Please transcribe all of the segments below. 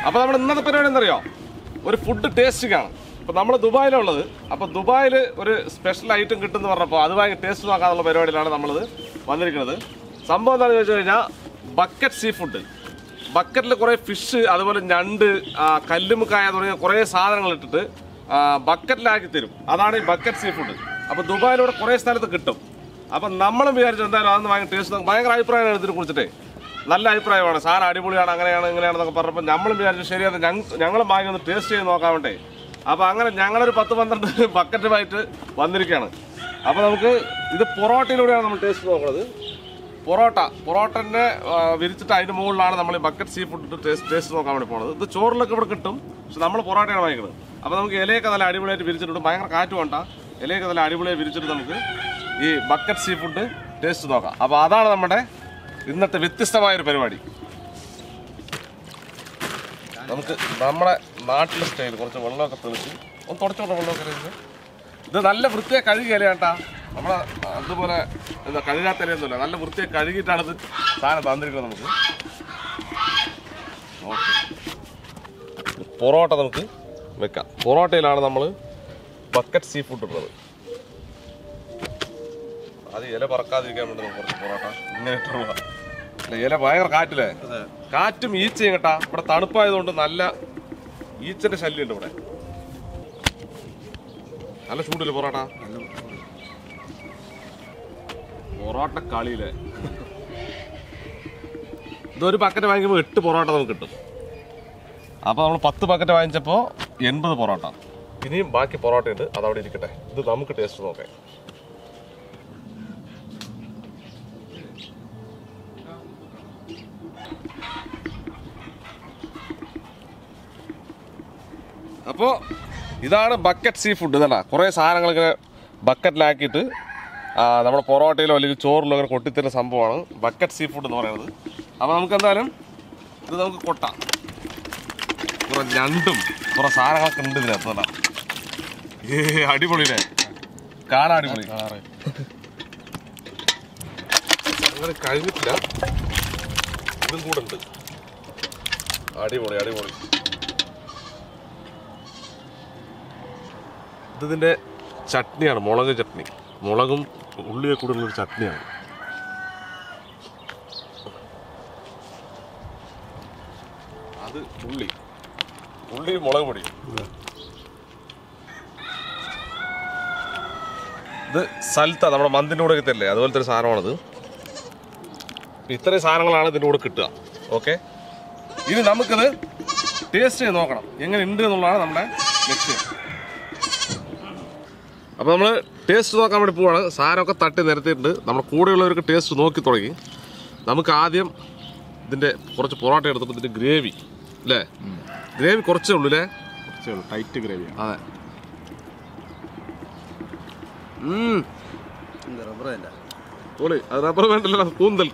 അപ്പോൾ നമ്മുടെ ഇന്നത്തെ പരിപാടി എന്തറിയോ, ഒരു ഫുഡ് ടേസ്റ്റിംഗ് ആണ്. അപ്പോൾ നമ്മൾ ദുബായിലുള്ളത്. അപ്പോൾ ദുബായിൽ ഒരു സ്പെഷ്യൽ ഐറ്റം കിട്ടുമെന്ന് പറഞ്ഞപ്പോൾ അതുമായി ടേസ്റ്റ് നോക്കാനുള്ള പരിപാടിയിലാണ് നമ്മളിത് വന്നിരിക്കുന്നത്. സംഭവം എന്താണെന്ന് ചോദിച്ചു കഴിഞ്ഞാൽ ബക്കറ്റ് സീ ഫുഡ്. ബക്കറ്റിൽ കുറേ ഫിഷ്, അതുപോലെ ഞണ്ട്, കല്ലുമുക്കായ തുടങ്ങിയ കുറേ സാധനങ്ങൾ ഇട്ടിട്ട് ബക്കറ്റിലാക്കി തരും. അതാണ് ഈ ബക്കറ്റ് സീ ഫുഡ്. അപ്പോൾ ദുബായിലൂടെ കുറേ സ്ഥലത്ത് കിട്ടും. അപ്പം നമ്മളും വിചാരിച്ചു എന്തായാലും അതൊന്ന് ഭയങ്കര ടേസ്റ്റ്, ഭയങ്കര അഭിപ്രായമാണ് ഇതിനെ കുറിച്ചിട്ടേ. നല്ല അഭിപ്രായമാണ്, സാധനം അടിപൊളിയാണ്, അങ്ങനെയാണ് ഇങ്ങനെയാണെന്നൊക്കെ പറഞ്ഞപ്പോൾ നമ്മളും വിചാരിച്ചു ശരിയാണ് ഞങ്ങളും വാങ്ങി ഒന്ന് ടേസ്റ്റ് ചെയ്ത് നോക്കാൻ വേണ്ടേ. അപ്പോൾ അങ്ങനെ ഞങ്ങളൊരു 10-12 ബക്കറ്റുമായിട്ട് വന്നിരിക്കുകയാണ്. അപ്പോൾ നമുക്ക് ഇത് പൊറോട്ടയിലൂടെയാണ് നമ്മൾ ടേസ്റ്റ് നോക്കുന്നത്. പൊറോട്ടനെ വിരിച്ചിട്ട് അതിൻ്റെ മുകളിലാണ് നമ്മൾ ഈ ബക്കറ്റ് സീ ഫുഡ് ടേസ്റ്റ് നോക്കാൻ വേണ്ടി പോകുന്നത്. ഇത് ചോറിലൊക്കെ ഇവിടെ കിട്ടും, പക്ഷെ നമ്മൾ പൊറോട്ടയാണ് വാങ്ങിക്കുന്നത്. അപ്പോൾ നമുക്ക് ഇലയൊക്കെ നല്ല അടിപൊളിയായിട്ട് വിരിച്ചിട്ടുണ്ട്. ഭയങ്കര കാറ്റ് വേണ്ട, ഇലയൊക്കെ നല്ല അടിപൊളിയായി വിരിച്ചിട്ട് നമുക്ക് ഈ ബക്കറ്റ് സീ ഫുഡ് ടേസ്റ്റ് നോക്കാം. അപ്പോൾ അതാണ് നമ്മുടെ ഇന്നത്തെ വ്യത്യസ്തമായൊരു പരിപാടി. നമുക്ക് നമ്മുടെ നാട്ടിലെ സ്റ്റൈൽ കുറച്ച് വെള്ളമൊക്കെ തെളിച്ച് ഒന്ന് തുടച്ചോട്ടെ. വെള്ളമൊക്കെ കഴിഞ്ഞ് ഇത് നല്ല വൃത്തിയായി കഴുകിയ ഇലയാട്ടാ. നമ്മളെ അതുപോലെ എന്താ കഴുകാത്ത ഇലയൊന്നുമില്ല, നല്ല വൃത്തിയായി കഴുകിയിട്ടാണ് ഇത് സാധനം തന്നിരിക്കുന്നത് നമുക്ക്. ഓക്കെ, പൊറോട്ട നമുക്ക് വെക്കാം. പൊറോട്ടയിലാണ് നമ്മൾ ബക്കറ്റ് സീ ഫുഡ് ഇടുന്നത്. അത് ഇല പറക്കാതിരിക്കാൻ വേണ്ടി നമുക്ക് കുറച്ച് പൊറോട്ട ഇങ്ങനെ ഇട്ടുള്ള. ഇല ഭയങ്കര കാറ്റില്ലേ, കാറ്റും ഈച്ചയും കേട്ടാ. ഇവിടെ തണുപ്പായതുകൊണ്ട് നല്ല ഈച്ചന്റെ ശല്യമുണ്ട് ഇവിടെ. നല്ല ചൂടില്ലേ പൊറോട്ട, പൊറോട്ട കളിയില്ലേ. ഇതൊരു ബക്കറ്റ് വാങ്ങിക്കുമ്പോൾ 8 പൊറോട്ട നമുക്ക് കിട്ടും. അപ്പോൾ നമ്മൾ 10 ബക്കറ്റ് വാങ്ങിച്ചപ്പോൾ 80 പൊറോട്ട. ഇനിയും ബാക്കി പൊറോട്ട ഉണ്ട്, അതവിടെ ഇരിക്കട്ടെ. ഇത് നമുക്ക് ടേസ്റ്റ് നോക്കാം. അപ്പോൾ ഇതാണ് ബക്കറ്റ് സീ ഫുഡ്. ഇതല്ല കുറേ സാധനങ്ങളിങ്ങനെ ബക്കറ്റിലാക്കിയിട്ട് നമ്മുടെ പൊറോട്ടയിലോ അല്ലെങ്കിൽ ചോറിലോ അങ്ങനെ കൊട്ടിത്തരുന്ന സംഭവമാണ് ബക്കറ്റ് സീ ഫുഡ് എന്ന് പറയുന്നത്. അപ്പോൾ നമുക്ക് എന്തായാലും ഇത് നമുക്ക് കൊട്ടാം. കുറേ ഞണ്ടും കുറേ സാധനങ്ങളൊക്കെ ഉണ്ട് ഇതിനകത്ത്. നല്ല അടിപൊളിയില്ലേ, കാണാൻ അടിപൊളി. അങ്ങനെ കഴിഞ്ഞിട്ടില്ല, ഇതും കൂടെ ഉണ്ട്. അടിപൊളി അടിപൊളി. ഇതിൻ്റെ ചട്നിയാണ്, മുളക് ചട്നി. മുളകും ഉള്ളിയെ കൂടുതലൊരു ചട്നിയാണ്. അത് ഉള്ളി മുളക് പൊടി. ഇത് സൽത്ത, നമ്മുടെ മന്തിൻ്റെ കൂടെ തരില്ലേ, അതുപോലത്തെ ഒരു സാധനമാണത്. ഇത്രയും സാധനങ്ങളാണ് ഇതിൻ്റെ കൂടെ കിട്ടുക. ഓക്കെ, ഇനി നമുക്കിത് ടേസ്റ്റ് ചെയ്ത് നോക്കണം എങ്ങനെ ഉണ്ട് എന്നുള്ളതാണ് നമ്മുടെ ലക്ഷ്യം. അപ്പോൾ നമ്മൾ ടേസ്റ്റ് നോക്കാൻ വേണ്ടി പോവാണ്. സാധനമൊക്കെ തട്ടി നിരത്തിയിട്ടുണ്ട്. നമ്മുടെ കൂടെയുള്ളവർക്ക് ടേസ്റ്റ് നോക്കി തുടങ്ങി. നമുക്ക് ആദ്യം ഇതിൻ്റെ കുറച്ച് പൊറോട്ട എടുത്തിട്ട് ഇതിൻ്റെ ഗ്രേവി അല്ലേ, ഗ്രേവി കുറച്ചേ ഉള്ളൂ അല്ലേ, കുറച്ചേ ഉള്ളൂ, ടൈറ്റ് ഗ്രേവി. അതെ, പൊളി. അത് റബ്ബർ വേണ്ടല്ലോ, കൂന്തൽ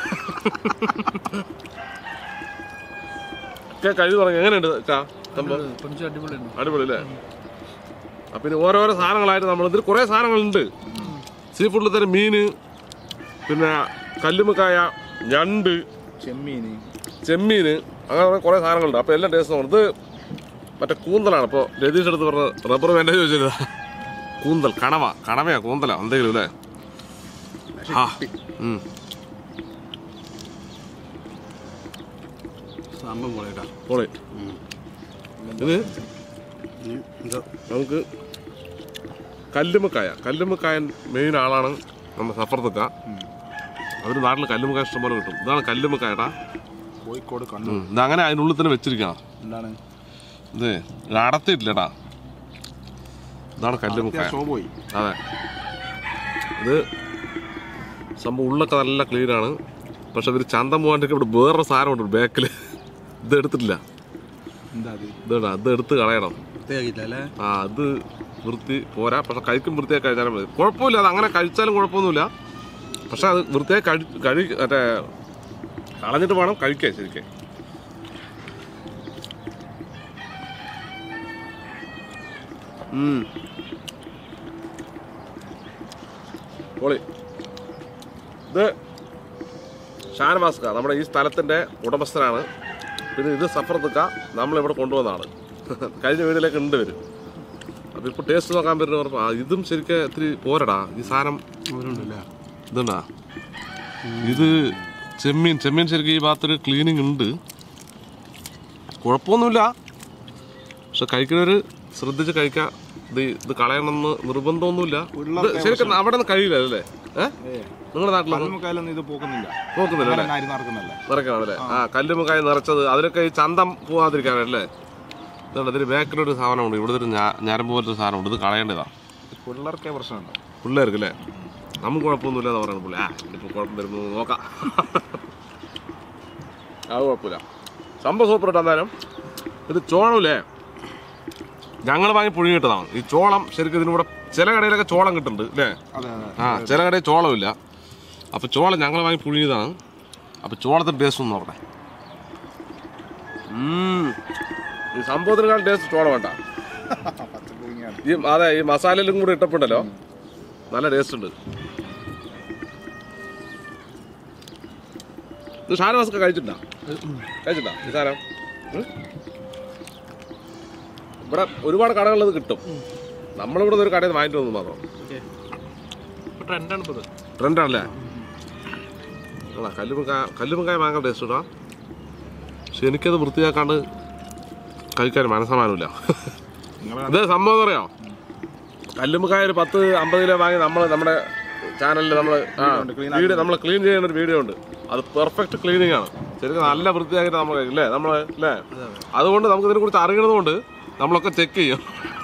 ഒക്കെ കഴുകി തുടങ്ങി. എങ്ങനെയുണ്ട് അടിപൊളി അല്ലേ. അപ്പം ഇനി ഓരോരോ സാധനങ്ങളായിട്ട് നമ്മൾ ഇതിൽ കുറേ സാധനങ്ങളുണ്ട്. സീ ഫുഡിൽ തന്നെ മീന്, പിന്നെ കല്ലുമുക്കായ, ഞണ്ട്, ചെമ്മീന്, അങ്ങനെ കുറേ സാധനങ്ങളുണ്ട്. അപ്പോൾ എല്ലാം ടേസ്റ്റ് നോക്കണം. ഇത് മറ്റേ കൂന്തലാണ്. ഇപ്പോൾ രതീഷ് എടുത്ത് പറഞ്ഞ റബ്ബർ വേണ്ട ചോദിച്ചത് കൂന്തൽ, കണവയാ കൂന്തല എന്തെങ്കിലും അല്ലേ. ആ പൊളി. ഇത് നമുക്ക് കല്ലുമുക്കായ മെയിൻ ആളാണ് നമ്മുടെ സഫർത്തക്ക. അവർ നാട്ടിൽ കല്ലുമുക്കായ ഇഷ്ടം പോലെ കിട്ടും. ഇതാണ് കല്ലുമുക്കായട്ടാ, കോഴിക്കോട് ഇതങ്ങനെ അതിനുള്ളിൽ തന്നെ വെച്ചിരിക്കണം. ഇത് അടത്തിയിട്ടില്ലട്ടാ, ഇതാണ് കല്ലുമുക്കായ. അതെ, ഇത് സംഭവം ഉള്ളൊക്കെ നല്ല ക്ലീനാണ്. പക്ഷെ ഇവർ ചന്തം പോകാണ്ടൊക്കെ ഇവിടെ വേറൊരു സാധനമുണ്ട് ബാക്കിൽ. ഇത് എടുത്തിട്ടില്ല, ഇത് എടുത്ത് കളയണം. അത് വൃത്തി പോരാ, പക്ഷെ കഴിക്കും വൃത്തിയായി കഴിച്ചാലും മതി, കുഴപ്പമില്ല. അത് അങ്ങനെ കഴിച്ചാലും കുഴപ്പമൊന്നുമില്ല. പക്ഷെ അത് വൃത്തിയായി മറ്റേ കളഞ്ഞിട്ട് വേണം കഴിക്കാൻ ശരിക്കും. പൊളി. ഇത് ഷാനവാസ്ക നമ്മുടെ ഈ സ്ഥലത്തിൻ്റെ ഉടമസ്ഥനാണ്. പിന്നെ ഇത് സഫർത്തുക്ക നമ്മളിവിടെ കൊണ്ടുവന്നതാണ്. കഴിഞ്ഞ വീട്ടിലേക്ക് ഉണ്ട് വരും. അപ്പോൾ ഇപ്പോൾ ടേസ്റ്റ് നോക്കാൻ പറ്റുന്ന പറഞ്ഞപ്പോൾ ഇതും ശരിക്കും ഇത്തിരി പോരടാ. ഈ സാധനം ഇതുണ്ടാ, ഇത് ചെമ്മീൻ ശരിക്കും ഈ ഭാഗത്തൊരു ക്ലീനിങ് ഉണ്ട്, കുഴപ്പമൊന്നുമില്ല. പക്ഷെ കഴിക്കുന്നവർ ശ്രദ്ധിച്ച് കഴിക്കുക. ഇത് കളയണമെന്ന് നിർബന്ധമൊന്നുമില്ല. ശരിക്കും അവിടെ നിന്ന് കഴിയില്ല അല്ലേ? നിങ്ങളുടെ നാട്ടിലൊന്നും ഇത് പോക്കുന്നില്ല നിറയ്ക്കണല്ലേ? ആ കല്ലുമുക്കായി നിറച്ചത് അതിലൊക്കെ ഈ ചന്തം പോവാതിരിക്കാനല്ലേ? ഇതുണ്ട്, ഇതിന് ബാക്കിലൊരു സാധനമുണ്ട്, ഇവിടെ ഒരു ഞരമ്പ് പോലത്തെ സാധനമുണ്ട്. ഇത് കളയേണ്ടതാണ്. പിള്ളേർക്കേ പ്രശ്നമുണ്ടോ? പിള്ളേർക്ക് അല്ലേ? നമുക്ക് കുഴപ്പമൊന്നുമില്ല എന്ന് പറയുന്നത്. പുള്ളി ഇപ്പോൾ കുഴപ്പം വരുമ്പോൾ നോക്കാം. അത് കുഴപ്പമില്ല, സംഭവം സൂപ്പർ ഇട്ട്. എന്തായാലും ഇത് ചോളമില്ലേ, ഞങ്ങൾ വാങ്ങി പുഴുങ്ങിയിട്ടതാണ്. ഈ ചോളം ശരിക്കും ഇതിനൂടെ ചില കടയിലൊക്കെ ചോളം കിട്ടുന്നുണ്ട് അല്ലേ? ചില കടയിൽ ചോളമില്ല. അപ്പോൾ ചോളം ഞങ്ങൾ വാങ്ങി പുഴുങ്ങിയതാണ്. അപ്പോൾ ചോളത്തിന് ടേസ്റ്റ് ഒന്നും നോക്കട്ടെ. ഈ സംഭവത്തിനേക്കാൾ ടേസ്റ്റ് ചോളം വേണ്ട. അതെ, ഈ മസാലയിലും കൂടി ഇട്ടപ്പോണ്ടല്ലോ നല്ല ടേസ്റ്റ് ഉണ്ട്. ഇത് ഷാനവാസൊക്കെ കഴിച്ചിട്ടാ ഈ സാധനം? ഇവിടെ ഒരുപാട് കടകളിൽ കിട്ടും. നമ്മളിവിടെ ഒരു കടയിൽ നിന്ന് വാങ്ങിട്ട് വന്നു മാത്രം. ട്രെൻഡാണല്ലേ? കല്ലുമുക്കായ ഭയങ്കര ടേസ്റ്റ് ഇടാം. പക്ഷെ എനിക്കത് വൃത്തിയാക്കാണ്ട് കഴിക്കാൻ മനസ്സമാനമില്ല. ഇത് സംഭവം എന്ന് പറയാം, കല്ലുമുക്കായ ഒരു 10-50 കിലോ വാങ്ങി നമ്മുടെ ചാനലിൽ നമ്മൾ ക്ലീൻ ചെയ്യുന്ന ഒരു വീഡിയോ ഉണ്ട്. അത് പെർഫെക്റ്റ് ക്ലീനിങ് ആണ്. ശരിക്കും നല്ല വൃത്തിയാക്കിയിട്ട് നമ്മൾ കഴിക്കില്ലേ അല്ലേ? അതുകൊണ്ട് നമുക്ക് ഇതിനെക്കുറിച്ച് അറിയണത് കൊണ്ട് നമ്മളൊക്കെ ചെക്ക് ചെയ്യും.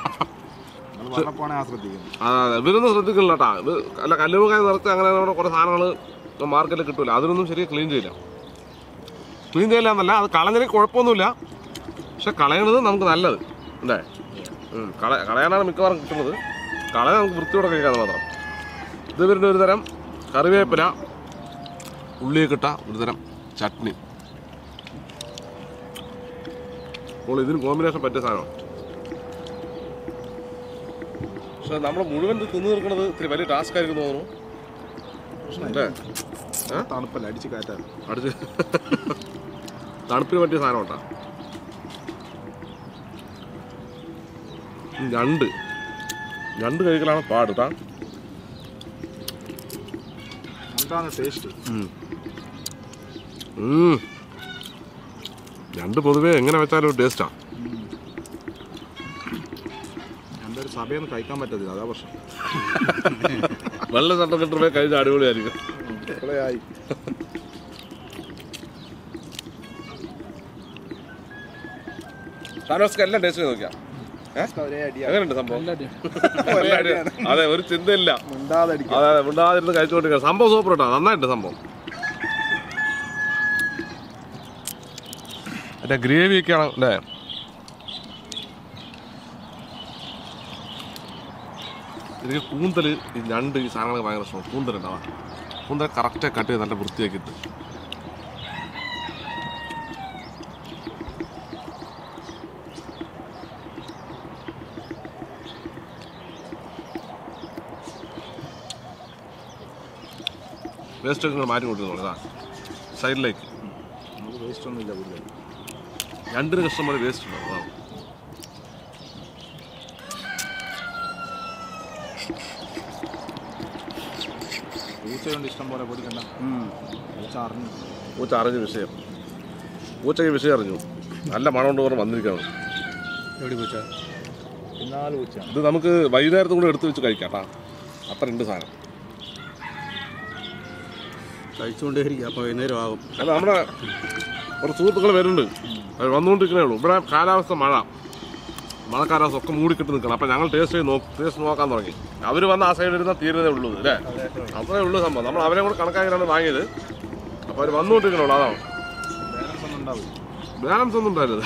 അതെ, ഇവരൊന്നും ശ്രദ്ധിക്കില്ല കേട്ടാ. ഇത് അല്ല, കല്ലുമുക്കായ നിറച്ച് അങ്ങനെ കുറേ സാധനങ്ങൾ മാർക്കറ്റിൽ കിട്ടൂല. അതിനൊന്നും ശരിക്കും ക്ലീൻ ചെയ്യില്ല എന്നല്ല, അത് കളഞ്ഞതിന് കുഴപ്പമൊന്നുമില്ല. പക്ഷെ കളയണത് നമുക്ക് നല്ലത് അല്ലേ? കളയാനാണ് മിക്കവാറും കിട്ടുന്നത്. കളയാൻ നമുക്ക് വൃത്തിയോടെ കഴിക്കാതെ മാത്രം. ഇത് വരുന്ന ഒരു തരം കറിവേപ്പില, ഉള്ളിയൊക്കെ ഇട്ട ഒരു തരം ചട്നി. അപ്പോൾ ഇതിന് കോമ്പിനേഷൻ പറ്റിയ സാധനമാണ്. പക്ഷെ നമ്മൾ മുഴുവൻ തിന്നു തീർക്കുന്നത് ഇത്തിരി വലിയ ടാസ്ക് ആയിരിക്കും തോന്നുന്നു. തണുപ്പല്ല, അടിച്ച് തണുപ്പിന് പറ്റിയ സാധനം ഉണ്ടാ. ഞണ്ട് കഴിക്കലാണ് പാട്. ഞണ്ട് പൊതുവേ എങ്ങനെ വെച്ചാലും ഒരു ടേസ്റ്റാ. സഭയൊന്നും കഴിക്കാൻ പറ്റത്തില്ല, അതാ പ്രശ്നം. വെള്ള ചട്ടം കിട്ടുമ്പോ കഴിച്ച അടിപൊളിയായിരിക്കും. ഷാനവാസ്ക്ക് എല്ലാം ടേസ്റ്റ് ചെയ്ത് നോക്കിയാ എങ്ങനെയുണ്ട് സംഭവം? അതെ, ഒരു ചിന്തയില്ല, അതെ, മിണ്ടാതിരുന്ന് കഴിച്ചുകൊണ്ടിരിക്കുക. സംഭവം സൂപ്പർ ഇട്ടാ, നന്നായിട്ട് സംഭവം. മറ്റേ ഗ്രേവി ഒക്കെയാണ് അല്ലേ? എനിക്ക് കൂന്തൽ, ഈ ഞണ്ട്, ഈ സാധനങ്ങളൊക്കെ ഭയങ്കര ഇഷ്ടമാണ്. കൂന്തലുണ്ടാവാം, കൂന്തൽ കറക്റ്റായി കട്ട് ചെയ്ത് നല്ല വൃത്തിയാക്കിയിട്ട്. വേസ്റ്റ് ഒക്കെ മാറ്റി കൊടുക്കുന്നു ഇതാ സൈഡിലേക്ക്. വേസ്റ്റ് ഒന്നും ഇല്ല, ഞണ്ടിന് കഷ്ടം പോലെ വേസ്റ്റ് ഉണ്ടാവും. അതാണ് പൂച്ചയുണ്ട് ഇഷ്ടം പോലെ പൊടിക്കണ്ട. പൂച്ച അറിഞ്ഞു വിഷയം, പൂച്ചയ്ക്ക് വിഷയം അറിഞ്ഞു. നല്ല മണം കൊണ്ട് പറഞ്ഞ് വന്നിരിക്കുകയാണ്. ഇത് നമുക്ക് വൈകുന്നേരത്തും കൂടെ എടുത്ത് വെച്ച് കഴിക്കാം കേട്ടാ, അത്ര ഉണ്ട് സാധനം. കഴിച്ചുകൊണ്ടേയിരിക്കും, അപ്പോൾ വൈകുന്നേരം ആകും. അല്ല, നമ്മുടെ കുറച്ച് സുഹൃത്തുക്കൾ വരുന്നുണ്ട്, അത് വന്നുകൊണ്ടിരിക്കണേ ഉള്ളൂ. ഇവിടെ കാലാവസ്ഥ മഴക്കാലാവസ്ഥ ഒക്കെ മൂടിക്കിട്ട് നിൽക്കണം. അപ്പം ഞങ്ങൾ ടേസ്റ്റ് നോക്കാൻ തുടങ്ങി. അവർ വന്ന് ആ സൈഡിൽ ഇരുന്നാൽ തീരുന്നേ ഉള്ളൂ അല്ലേ? അത്രേ ഉള്ളൂ സംഭവം. നമ്മൾ അവരെ കൂടെ കണക്കാക്കിയാണ് വാങ്ങിയത്. അപ്പോൾ അവർ വന്നുകൊണ്ടിരിക്കണുള്ളൂ, അതാണ്. ബാലൻസ് ഒന്നും ഉണ്ടായിരുന്നത്.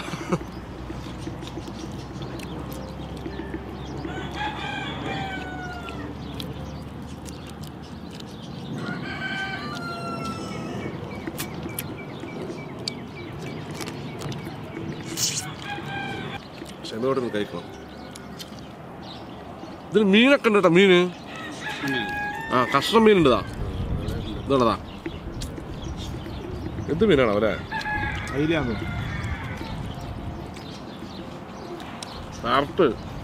ക്ഷമയോടെ കഴിക്കണം. ഇതിന് മീനൊക്കെ ഉണ്ട് കേട്ടോ, മീന്. കഷ്ണം മീനുണ്ടതാ, ഇതുള്ളതാ. എന്ത് മീനാണോ അവരെ? കറക്റ്റ്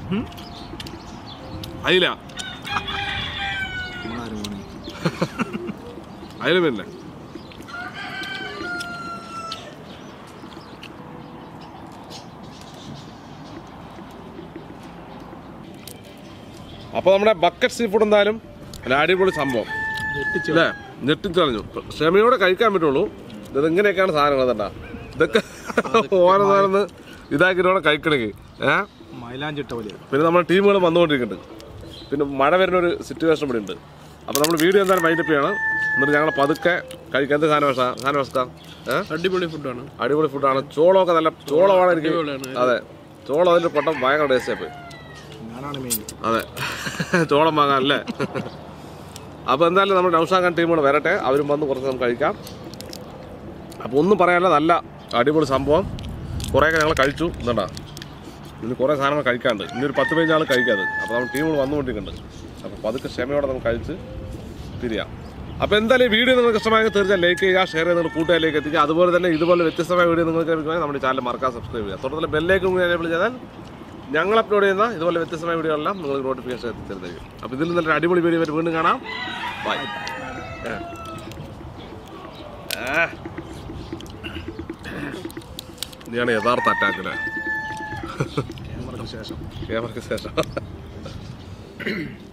അയില നമ്മളാരും പോണി അയില പിന്നെ അപ്പോൾ നമ്മുടെ ബക്കറ്റ് സീ ഫുഡ് എന്തായാലും അല്ല അടിപൊളി സംഭവം അല്ലേ ഞെട്ടിച്ചളഞ്ഞു ക്ഷമയോടെ കഴിക്കാൻ പറ്റുള്ളൂ ഇത് ഇങ്ങനെയൊക്കെയാണ് സാധനങ്ങൾ തട്ടാ ഇതൊക്കെ ഓരോന്നോരോന്ന് ഇതാക്കിയിട്ടോടെ കഴിക്കണമെങ്കിൽ മൈലാഞ്ചിട്ട പോലെ പിന്നെ നമ്മുടെ ടീമുകൾ വന്നുകൊണ്ടിരിക്കുന്നുണ്ട് പിന്നെ മഴ വരുന്ന ഒരു സിറ്റുവേഷൻ ഇവിടെ ഉണ്ട് അപ്പോൾ നമ്മൾ വീഡിയോ എന്തായാലും മൈൻഡപ്പ് ചെയ്യണം എന്നിട്ട് ഞങ്ങൾ പതുക്കെ കഴിക്കാൻ എന്ത് സാധനവസ്ഥ അടിപൊളി ഫുഡാണ് അടിപൊളി ഫുഡാണ് ചോളമൊക്കെ നല്ല ചോളമാണ് എനിക്ക് അതെ ചോളം അതിൻ്റെ പൊട്ടം ഭയങ്കര ടേസ്റ്റായി പോയി ഞാനാണ് മെയിൻ അതെ ചോളം വാങ്ങാനല്ലേ അപ്പോൾ എന്തായാലും നമ്മുടെ നൗഷാദ് ഖാൻ ടീമുകൾ വരട്ടെ അവരും വന്ന് കുറച്ച് നമുക്ക് കഴിക്കാം അപ്പോൾ ഒന്നും പറയാനില്ല നല്ല അടിപൊളി സംഭവം കുറേയൊക്കെ ഞങ്ങൾ കഴിച്ചു എന്താ ഇനി കുറേ സാധനങ്ങൾ കഴിക്കാണ്ട് ഇനി ഒരു 10-15 ആൾ കഴിക്കാതെ അപ്പോൾ നമ്മൾ ടീമുകൾ വന്നുകൊണ്ടിരിക്കുന്നുണ്ട് അപ്പോൾ പതുക്കെ ക്ഷമയോടെ നമുക്ക് കഴിച്ച് പിരിയാം അപ്പോൾ എന്തായാലും ഈ വീഡിയോ നിങ്ങൾക്ക് ഇഷ്ടമായെങ്കിൽ തീർച്ചയായും ലൈക്ക് ചെയ്യുക ഷെയർ ചെയ്ത് നിങ്ങൾ കൂട്ടുകാരിലേക്ക് എത്തിക്കുക അതുപോലെ തന്നെ ഇതുപോലെ വ്യത്യസ്തമായ വീഡിയോ നിങ്ങൾക്ക് ലഭിക്കുമെങ്കിൽ നമ്മുടെ ചാനൽ മറക്കാൻ സബ്സ്ക്രൈബ് ചെയ്യുക തുടർന്ന് ബെല്ലേക്കും കൂടി എനേബിൾ ചെയ്താൽ ഞങ്ങൾ അപ്ലോഡ് ചെയ്യുന്ന ഇതുപോലെ വ്യത്യസ്തമായ വീഡിയോ എല്ലാം നിങ്ങൾക്ക് നോട്ടിഫിക്കേഷൻ എത്തിത്തരുന്നതായിരിക്കും അപ്പോൾ ഇതിൽ നല്ലൊരു അടിപൊളി വീഡിയോ വരെ വീണ്ടും കാണാം ബൈ ഇതാണ് യഥാർത്ഥ അറ്റാക്കില് ക്യാമറയ്ക്ക് ശേഷം ക്യാമറയ്ക്ക് ശേഷം